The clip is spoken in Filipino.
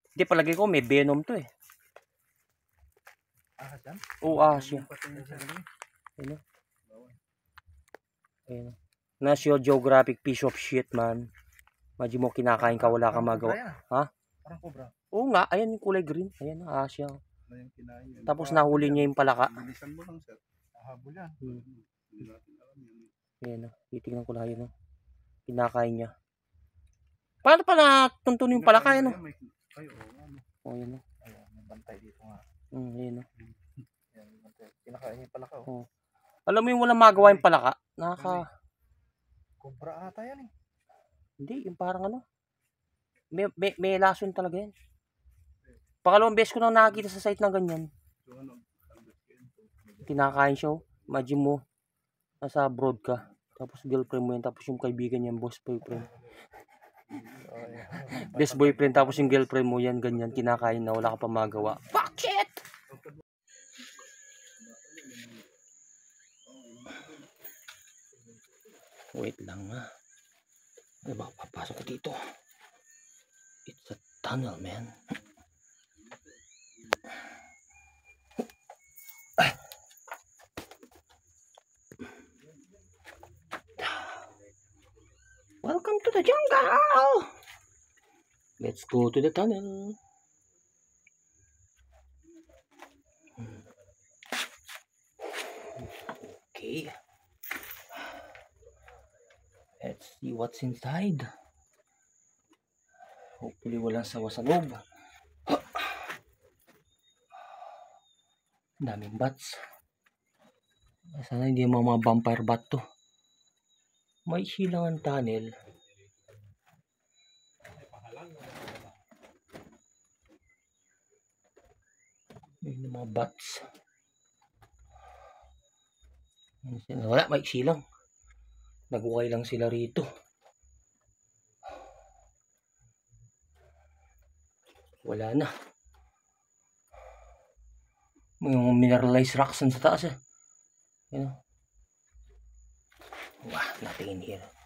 Hindi, palagay ko may venom to eh. Ahas yan? Oo, ahas siya. Ayun. Ayun. National Geographic piece of shit, man. Imagine mo kinakain ka, wala kang magawa. Ha? Parang cobra. Oo nga, ayan yung kulay green. Ayan, ahas siya. Kinain. Tapos nahuli niya yung palaka. Bilisan mo lang, sir. Habol yan. Ayan, titignan ko lang yun. Kinakain niya. Paano pala tuntunin yung palaka yan? Oh, yun. Ayun, may bantay dito nga. Ayun. Yan, bantay. Kinakain niya yung palaka. Oh. Alam mo yung walang magawa yung palaka? Cobra ata yan eh. Hindi, yung parang ano. May lason talaga yan. Pangalawang beses ko na nakakita sa site na ganyan. Kinakain siya. Imagine mo, nasa abroad ka. Tapos girlfriend mo yan. Tapos yung kaibigan niya, boss boyfriend. Best boyfriend. Tapos yung girlfriend mo yan, ganyan. Kinakain na, wala ka pa magawa. Fuck shit! Wait lang ha. Ano ba papasok ko dito? It's a tunnel, man. Welcome to the jungle! Let's go to the tunnel. Okay. Let's see what's inside. Hopefully walang sawa sa loob. Daming bats. Sana hindi mga vampire bat to. May silangan tunnel. May mga bats. Wala, may silang. Nagukay lang sila rito. Wala na. May mineralized rocks sa taas eh. You know? Wow, nothing in here.